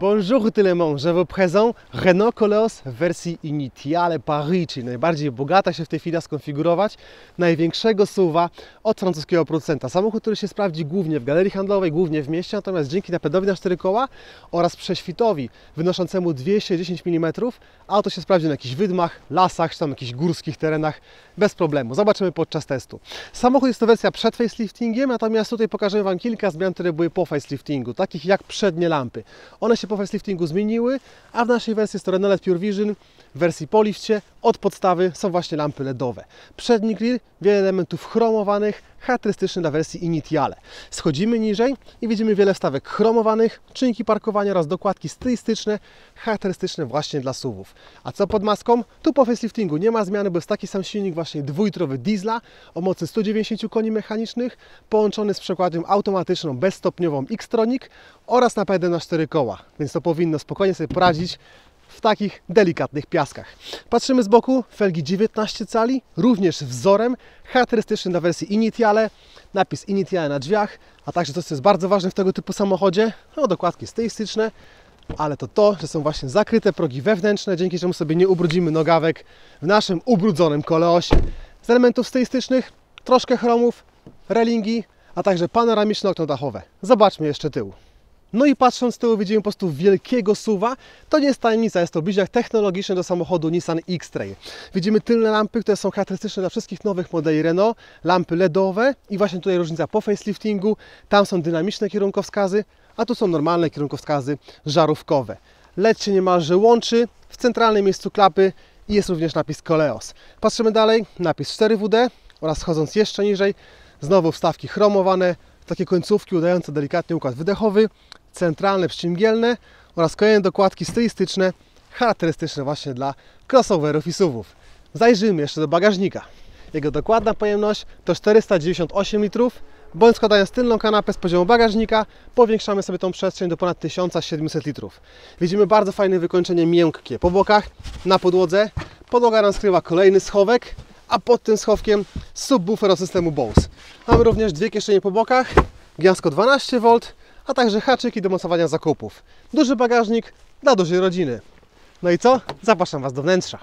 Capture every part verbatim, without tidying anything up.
Bonjour tout le monde, je vous présente Renault Koleos w wersji Initiale Paris, czyli najbardziej bogata się w tej chwili da skonfigurować, największego suva od francuskiego producenta. Samochód, który się sprawdzi głównie w galerii handlowej, głównie w mieście, natomiast dzięki napedowi na cztery koła oraz prześwitowi wynoszącemu dwieście dziesięć milimetrów, auto się sprawdzi na jakichś wydmach, lasach, czy tam jakichś górskich terenach bez problemu. Zobaczymy podczas testu. Samochód jest to wersja przed faceliftingiem, natomiast tutaj pokażę Wam kilka zmian, które były po faceliftingu, takich jak przednie lampy. One się po faceliftingu zmieniły, a w naszej wersji jest to Renault Pure Vision. W wersji po lifcie od podstawy są właśnie lampy ledowe. Przedni grill, wiele elementów chromowanych, charakterystyczny dla wersji Initiale. Schodzimy niżej i widzimy wiele wstawek chromowanych, czynki parkowania oraz dokładki stylistyczne, charakterystyczne właśnie dla suwów. A co pod maską? Tu po faceliftingu nie ma zmiany, bo jest taki sam silnik właśnie dwulitrowy diesla o mocy stu dziewięćdziesięciu koni mechanicznych, połączony z przekładnią automatyczną bezstopniową X-Tronic oraz napędem na cztery koła, więc to powinno spokojnie sobie poradzić w takich delikatnych piaskach. Patrzymy z boku, felgi dziewiętnaście cali, również wzorem, charakterystyczny dla wersji Initiale, napis Initiale na drzwiach, a także to, co jest bardzo ważne w tego typu samochodzie, no dokładki stylistyczne, ale to to, że są właśnie zakryte progi wewnętrzne, dzięki czemu sobie nie ubrudzimy nogawek w naszym ubrudzonym Koleosie. Z elementów stylistycznych troszkę chromów, relingi, a także panoramiczne okno dachowe. Zobaczmy jeszcze tył. No i patrząc z tyłu widzimy po prostu wielkiego suwa. To nie jest tajemnica, jest to bliźniak technologiczny do samochodu Nissan X-Trail. Widzimy tylne lampy, które są charakterystyczne dla wszystkich nowych modeli Renault. Lampy ledowe i właśnie tutaj różnica po faceliftingu. Tam są dynamiczne kierunkowskazy, a tu są normalne kierunkowskazy żarówkowe. L E D się niemalże łączy w centralnym miejscu klapy i jest również napis Koleos. Patrzymy dalej, napis cztery W D oraz schodząc jeszcze niżej, znowu wstawki chromowane, takie końcówki udające delikatnie układ wydechowy, centralne przyciemgielne oraz kolejne dokładki stylistyczne, charakterystyczne właśnie dla crossoverów i suwów. Zajrzyjmy jeszcze do bagażnika. Jego dokładna pojemność to czterysta dziewięćdziesiąt osiem litrów, bądź składając tylną kanapę z poziomu bagażnika, powiększamy sobie tą przestrzeń do ponad tysiąc siedemset litrów. Widzimy bardzo fajne wykończenie miękkie po bokach, na podłodze. Podłoga nam skrywa kolejny schowek, a pod tym schowkiem subwoofer od systemu Bose. Mamy również dwie kieszenie po bokach, gniazdko dwanaście wolt, a także haczyki do mocowania zakupów. Duży bagażnik dla dużej rodziny. No i co? Zapraszam Was do wnętrza.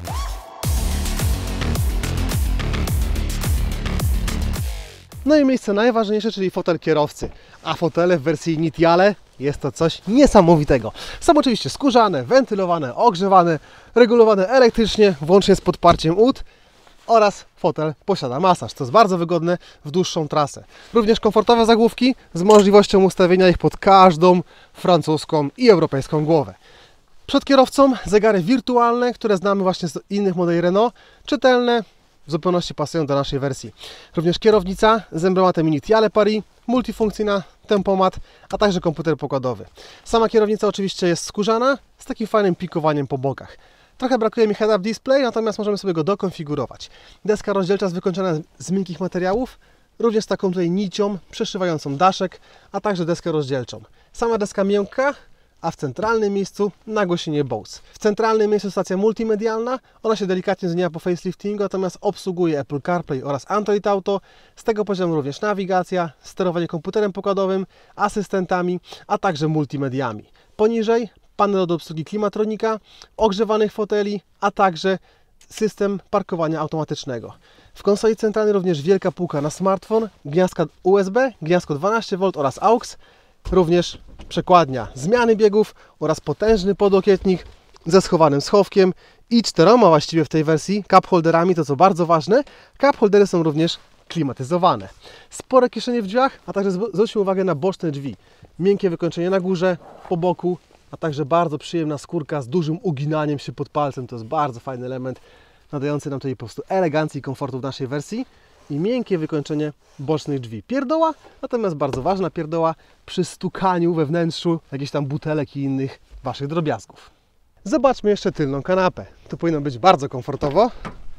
No i miejsce najważniejsze, czyli fotel kierowcy. A fotele w wersji Initiale jest to coś niesamowitego. Są oczywiście skórzane, wentylowane, ogrzewane, regulowane elektrycznie, włącznie z podparciem ud. Oraz fotel posiada masaż, co jest bardzo wygodne w dłuższą trasę. Również komfortowe zagłówki z możliwością ustawienia ich pod każdą francuską i europejską głowę. Przed kierowcą zegary wirtualne, które znamy właśnie z innych modeli Renault, czytelne, w zupełności pasują do naszej wersji. Również kierownica z emblematem Initiale Paris, multifunkcyjna, tempomat, a także komputer pokładowy. Sama kierownica oczywiście jest skórzana, z takim fajnym pikowaniem po bokach. Trochę brakuje mi head-up display, natomiast możemy sobie go dokonfigurować. Deska rozdzielcza jest wykończona z miękkich materiałów, również z taką tutaj nicią przeszywającą daszek, a także deskę rozdzielczą. Sama deska miękka, a w centralnym miejscu nagłośnienie Bose. W centralnym miejscu stacja multimedialna, ona się delikatnie zmienia po faceliftingu, natomiast obsługuje Apple CarPlay oraz Android Auto. Z tego poziomu również nawigacja, sterowanie komputerem pokładowym, asystentami, a także multimediami. Poniżej panel do obsługi klimatronika, ogrzewanych foteli, a także system parkowania automatycznego. W konsoli centralnej również wielka półka na smartfon, gniazdka U S B, gniazdko dwanaście wolt oraz A U X, również przekładnia zmiany biegów oraz potężny podłokietnik ze schowanym schowkiem i czteroma właściwie w tej wersji cup holderami, to co bardzo ważne, cup holdery są również klimatyzowane. Spore kieszenie w drzwiach, a także zwróćmy uwagę na boczne drzwi. Miękkie wykończenie na górze, po boku, a także bardzo przyjemna skórka z dużym uginaniem się pod palcem. To jest bardzo fajny element, nadający nam tutaj po prostu elegancji i komfortu w naszej wersji. I miękkie wykończenie bocznych drzwi. Pierdoła, natomiast bardzo ważna pierdoła przy stukaniu we wnętrzu jakichś tam butelek i innych Waszych drobiazgów. Zobaczmy jeszcze tylną kanapę. Tu powinno być bardzo komfortowo.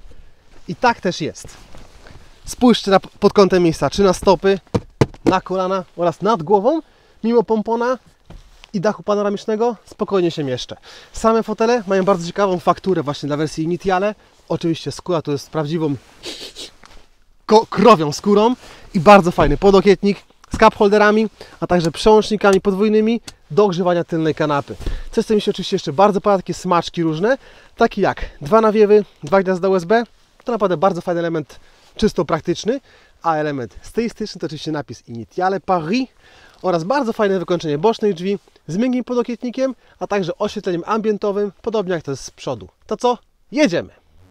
I tak też jest. Spójrzcie na, pod kątem miejsca, czy na stopy, na kolana oraz nad głową. Mimo pompona i dachu panoramicznego spokojnie się mieszczę. Same fotele mają bardzo ciekawą fakturę właśnie dla wersji Initiale. Oczywiście skóra to jest prawdziwą krowią skórą i bardzo fajny podłokietnik z cup holderami, a także przełącznikami podwójnymi do ogrzewania tylnej kanapy. Coś, co mi się oczywiście jeszcze bardzo podoba, takie smaczki różne, takie jak dwa nawiewy, dwa gniazda U S B. To naprawdę bardzo fajny element, czysto praktyczny, a element stylistyczny to oczywiście napis Initiale Paris oraz bardzo fajne wykończenie bocznych drzwi z miękkim podokietnikiem, a także oświetleniem ambientowym, podobnie jak to jest z przodu. To co? Jedziemy!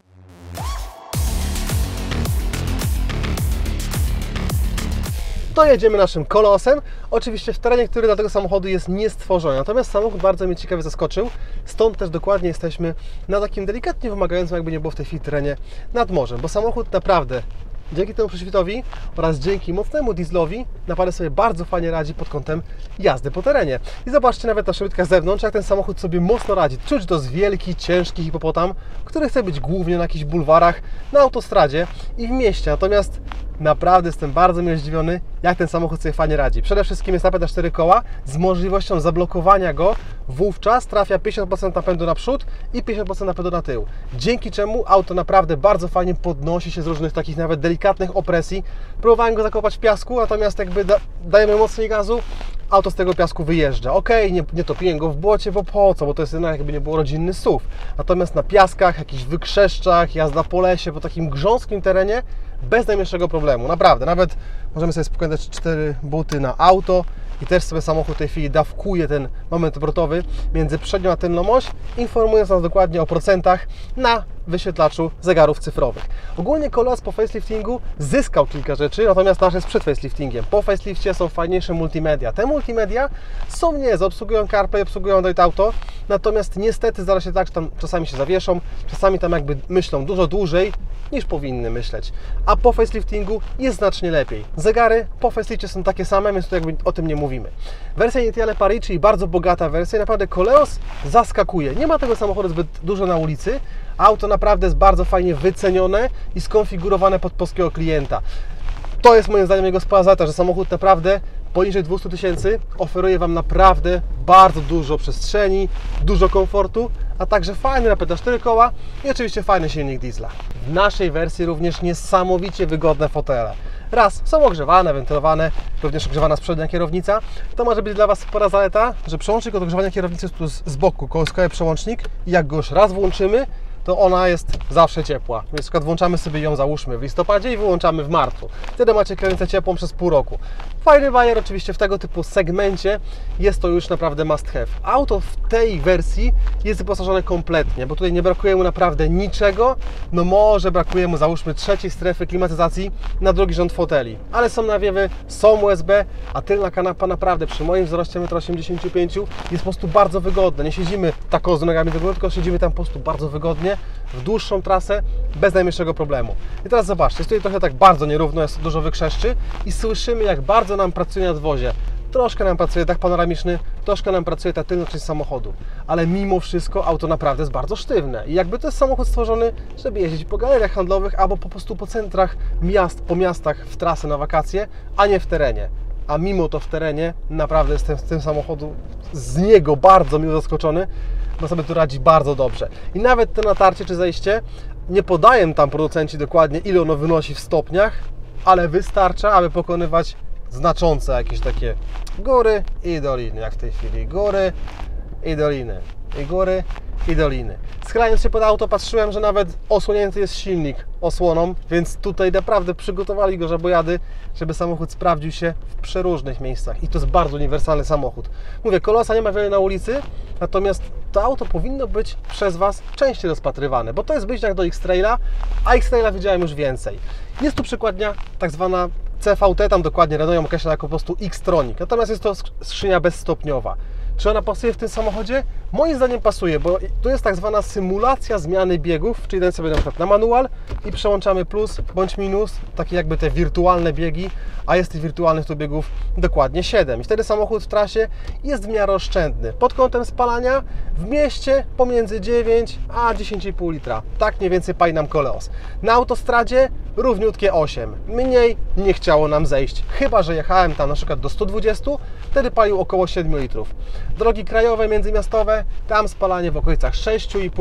To jedziemy naszym kolosem, oczywiście w terenie, który dla tego samochodu jest niestworzony. Natomiast samochód bardzo mnie ciekawie zaskoczył, stąd też dokładnie jesteśmy na takim delikatnie wymagającym, jakby nie było w tej chwili, terenie nad morzem, bo samochód naprawdę dzięki temu prześwitowi oraz dzięki mocnemu dieslowi naprawdę sobie bardzo fajnie radzi pod kątem jazdy po terenie. I zobaczcie nawet na szybkach z zewnątrz, jak ten samochód sobie mocno radzi. Czuć, że to jest wielki, ciężki hipopotam, który chce być głównie na jakichś bulwarach, na autostradzie i w mieście. Natomiast naprawdę jestem bardzo mile zdziwiony, jak ten samochód sobie fajnie radzi. Przede wszystkim jest napęd na cztery koła z możliwością zablokowania go. Wówczas trafia pięćdziesiąt procent napędu na przód i pięćdziesiąt procent napędu na tył. Dzięki czemu auto naprawdę bardzo fajnie podnosi się z różnych takich nawet delikatnych opresji. Próbowałem go zakopać w piasku, natomiast jakby da, dajemy mocniej gazu, auto z tego piasku wyjeżdża. Ok, nie, nie topiłem go w błocie, bo po co, bo to jest jednak jakby nie było rodzinny S U V. Natomiast na piaskach, jakichś wykrzeszczach, jazda po lesie, po takim grząskim terenie, bez najmniejszego problemu. Naprawdę, nawet możemy sobie spokojnie cztery buty na auto i też sobie samochód w tej chwili dawkuje ten moment obrotowy między przednią a tylną oś, informując nas dokładnie o procentach na wyświetlaczu zegarów cyfrowych. Ogólnie Kolos po faceliftingu zyskał kilka rzeczy, natomiast nasz jest przed faceliftingiem. Po facelifcie są fajniejsze multimedia. Te multimedia są niezłe, obsługują CarPlay, obsługują Android Auto, natomiast niestety zdarza się tak, że tam czasami się zawieszą, czasami tam jakby myślą dużo dłużej niż powinny myśleć. A po faceliftingu jest znacznie lepiej. Zegary po facelifcie są takie same, więc tu jakby o tym nie mówimy. Wersja Initiale Paris, czyli bardzo bogata wersja, naprawdę Koleos zaskakuje. Nie ma tego samochodu zbyt dużo na ulicy. Auto naprawdę jest bardzo fajnie wycenione i skonfigurowane pod polskiego klienta. To jest moim zdaniem jego spora zaleta, że samochód naprawdę poniżej dwieście tysięcy oferuje Wam naprawdę bardzo dużo przestrzeni, dużo komfortu, a także fajny napęd na cztery koła i oczywiście fajny silnik diesla. W naszej wersji również niesamowicie wygodne fotele. Raz, są ogrzewane, wentylowane, również ogrzewana z przednia kierownica. To może być dla Was spora zaleta, że przełącznik od ogrzewania kierownicy jest tu z boku, kołyskowy przełącznik i jak go już raz włączymy, to ona jest zawsze ciepła. Więc na przykład włączamy sobie ją, załóżmy, w listopadzie i wyłączamy w marcu. Wtedy macie kierownicę ciepłą przez pół roku. Fajny bajer oczywiście w tego typu segmencie jest to już naprawdę must have. Auto w tej wersji jest wyposażone kompletnie, bo tutaj nie brakuje mu naprawdę niczego. No może brakuje mu, załóżmy, trzeciej strefy klimatyzacji na drugi rząd foteli. Ale są nawiewy, są U S B, a tylna kanapa naprawdę przy moim wzroście metr osiemdziesiąt pięć jest po prostu bardzo wygodna. Nie siedzimy taką z nogami do góry, tylko siedzimy tam po prostu bardzo wygodnie, w dłuższą trasę, bez najmniejszego problemu. I teraz zobaczcie, jest tutaj trochę tak bardzo nierówno, jest dużo wykrzeszczy i słyszymy, jak bardzo nam pracuje nadwozie. Troszkę nam pracuje dach panoramiczny, troszkę nam pracuje ta tylna część samochodu, ale mimo wszystko auto naprawdę jest bardzo sztywne i jakby to jest samochód stworzony, żeby jeździć po galeriach handlowych albo po prostu po centrach miast, po miastach w trasę na wakacje, a nie w terenie. A mimo to w terenie naprawdę jestem z tym samochodu, z niego bardzo miło zaskoczony, bo sobie tu radzi bardzo dobrze. I nawet to natarcie czy zejście, nie podają tam producenci dokładnie, ile ono wynosi w stopniach, ale wystarcza, aby pokonywać znaczące jakieś takie góry i doliny, jak w tej chwili. Góry i doliny, i góry i doliny. Schylając się pod auto, patrzyłem, że nawet osłonięty jest silnik osłoną, więc tutaj naprawdę przygotowali go żabojady, żeby samochód sprawdził się w przeróżnych miejscach. I to jest bardzo uniwersalny samochód. Mówię, Kolosa nie ma wiele na ulicy, natomiast to auto powinno być przez Was częściej rozpatrywane, bo to jest bliźniak do X-Traila, a X-Traila widziałem już więcej. Jest tu przykładnia tak zwana C V T, tam dokładnie Renault ją określa jako po prostu X-Tronic, natomiast jest to skrzynia bezstopniowa. Czy ona pasuje w tym samochodzie? Moim zdaniem pasuje, bo tu jest tak zwana symulacja zmiany biegów, czyli dajemy sobie na przykład na manual i przełączamy plus bądź minus, takie jakby te wirtualne biegi, a jest tych wirtualnych tu biegów dokładnie siedem. I wtedy samochód w trasie jest w miarę oszczędny. Pod kątem spalania w mieście pomiędzy dziewięć a dziesięć i pół litra. Tak mniej więcej pali nam Koleos. Na autostradzie równiutkie osiem. Mniej nie chciało nam zejść. Chyba że jechałem tam na przykład do stu dwudziestu, wtedy palił około siedmiu litrów. Drogi krajowe, międzymiastowe, tam spalanie w okolicach sześciu i pół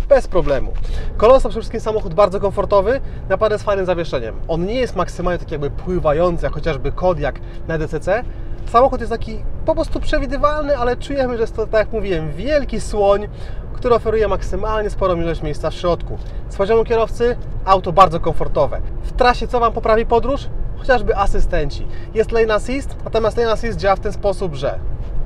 bez problemu. Kolosa przede wszystkim samochód bardzo komfortowy, naprawdę z fajnym zawieszeniem. On nie jest maksymalnie taki jakby pływający, jak chociażby Kodiaq na D C C. Samochód jest taki po prostu przewidywalny, ale czujemy, że jest to, tak jak mówiłem, wielki słoń, który oferuje maksymalnie sporą ilość miejsca w środku. Z poziomu kierowcy auto bardzo komfortowe. W trasie co Wam poprawi podróż? Chociażby asystenci. Jest lane assist, natomiast lane assist działa w ten sposób, że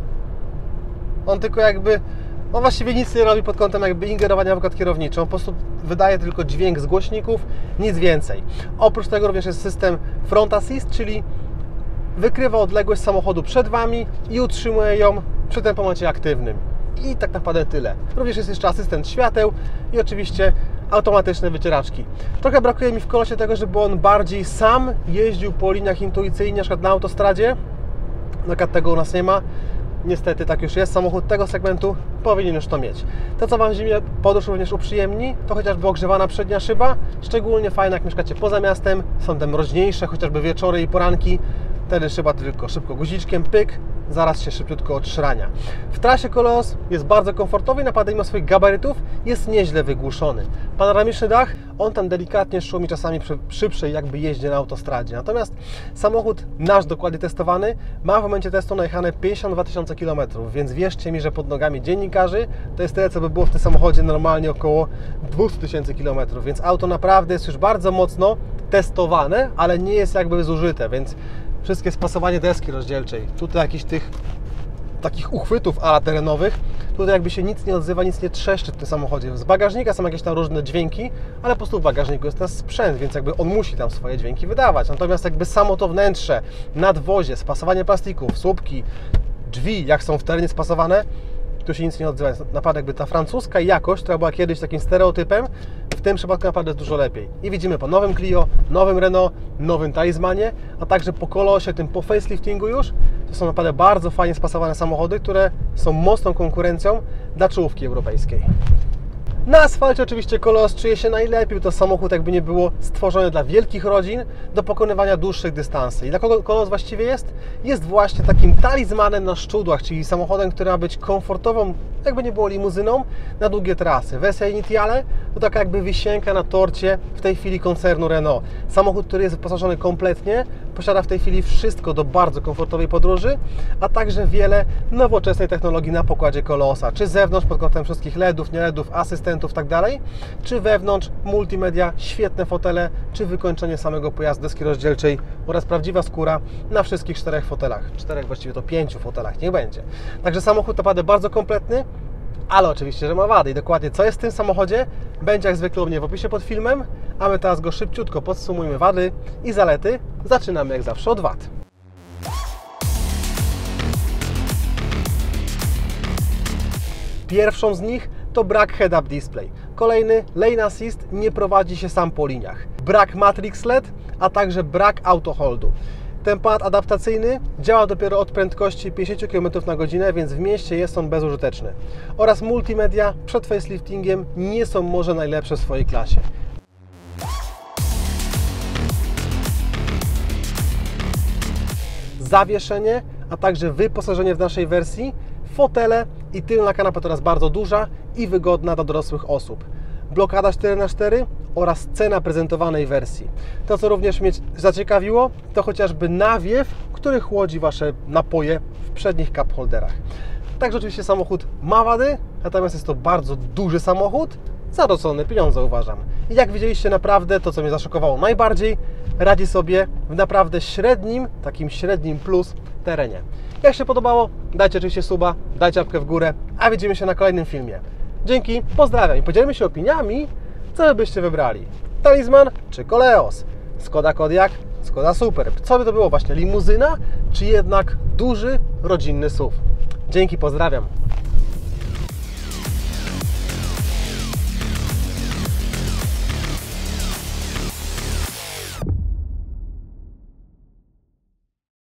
on tylko jakby, on właściwie nic nie robi pod kątem jakby ingerowania w układ kierowniczy. On po prostu wydaje tylko dźwięk z głośników, nic więcej. Oprócz tego również jest system front assist, czyli wykrywa odległość samochodu przed Wami i utrzymuje ją przy tempomacie aktywnym. I tak naprawdę tyle. Również jest jeszcze asystent świateł i oczywiście automatyczne wycieraczki. Trochę brakuje mi w Kolosie tego, żeby on bardziej sam jeździł po liniach intuicyjnie, na przykład na autostradzie. Na przykład tego u nas nie ma. Niestety tak już jest. Samochód tego segmentu powinien już to mieć. To, co Wam w zimie podróż również uprzyjemni, to chociażby ogrzewana przednia szyba. Szczególnie fajne, jak mieszkacie poza miastem. Są te mroźniejsze, chociażby wieczory i poranki. Wtedy szyba tylko szybko guziczkiem, pyk, zaraz się szybciutko odszrania. W trasie Kolos jest bardzo komfortowy i naprawdę mimo swoich gabarytów jest nieźle wygłuszony. Panoramiczny dach, on tam delikatnie szumi czasami przy szybszej jakby jeździe na autostradzie. Natomiast samochód nasz dokładnie testowany ma w momencie testu najechane pięćdziesiąt dwa tysiące kilometrów, więc wierzcie mi, że pod nogami dziennikarzy to jest tyle, co by było w tym samochodzie normalnie około dwieście tysięcy kilometrów, więc auto naprawdę jest już bardzo mocno testowane, ale nie jest jakby zużyte, więc wszystkie spasowanie deski rozdzielczej, tutaj jakichś tych takich uchwytów ala terenowych, tutaj jakby się nic nie odzywa, nic nie trzeszczy w tym samochodzie. Z bagażnika są jakieś tam różne dźwięki, ale po prostu w bagażniku jest ten sprzęt, więc jakby on musi tam swoje dźwięki wydawać. Natomiast jakby samo to wnętrze, nadwozie, spasowanie plastików, słupki, drzwi, jak są w terenie spasowane, tu się nic nie odzywa. Jest naprawdę jakby ta francuska jakość, która była kiedyś takim stereotypem, w tym przypadku naprawdę jest dużo lepiej. I widzimy po nowym Clio, nowym Renault, nowym Talismanie, a także po Kolosie, tym po faceliftingu już, to są naprawdę bardzo fajnie spasowane samochody, które są mocną konkurencją dla czołówki europejskiej. Na asfalcie oczywiście Kolos czuje się najlepiej, to samochód jakby nie było stworzony dla wielkich rodzin do pokonywania dłuższych dystansów. I dla kogo Kolos właściwie jest? Jest właśnie takim talizmanem na szczudłach, czyli samochodem, który ma być komfortową, jakby nie było limuzyną, na długie trasy. Wersja Initiale to taka jakby wisienka na torcie w tej chwili koncernu Renault. Samochód, który jest wyposażony kompletnie, posiada w tej chwili wszystko do bardzo komfortowej podróży, a także wiele nowoczesnej technologii na pokładzie Kolosa, czy zewnątrz pod kątem wszystkich LEDów, nie LEDów, asystentów tak dalej, czy wewnątrz multimedia, świetne fotele, czy wykończenie samego pojazdu deski rozdzielczej oraz prawdziwa skóra na wszystkich czterech fotelach. Czterech, właściwie to pięciu fotelach, niech będzie. Także samochód naprawdę bardzo kompletny, ale oczywiście, że ma wady. I dokładnie co jest w tym samochodzie, będzie jak zwykle u mnie w opisie pod filmem, a my teraz go szybciutko podsumujmy wady i zalety. Zaczynamy jak zawsze od wad. Pierwszą z nich to brak head-up display. Kolejny, lane assist nie prowadzi się sam po liniach. Brak matrix L E D, a także brak auto holdu. Tempomat adaptacyjny działa dopiero od prędkości pięćdziesiąt kilometrów na godzinę, więc w mieście jest on bezużyteczny. Oraz multimedia przed faceliftingiem nie są może najlepsze w swojej klasie. Zawieszenie, a także wyposażenie w naszej wersji, fotele i tylna kanapa teraz bardzo duża i wygodna dla dorosłych osób. Blokada cztery na cztery oraz cena prezentowanej wersji. To, co również mnie zaciekawiło, to chociażby nawiew, który chłodzi Wasze napoje w przednich cup holderach. Także oczywiście samochód ma wady, natomiast jest to bardzo duży samochód, za docenione pieniądze uważam. I jak widzieliście naprawdę, to co mnie zaszokowało najbardziej, radzi sobie w naprawdę średnim, takim średnim plus terenie. Jak się podobało, dajcie oczywiście suba, dajcie łapkę w górę, a widzimy się na kolejnym filmie. Dzięki, pozdrawiam i podzielmy się opiniami, co wy byście wybrali. Talisman czy Koleos? Skoda Kodiaq, Skoda Superb. Co by to było? Właśnie limuzyna, czy jednak duży, rodzinny S U V? Dzięki, pozdrawiam.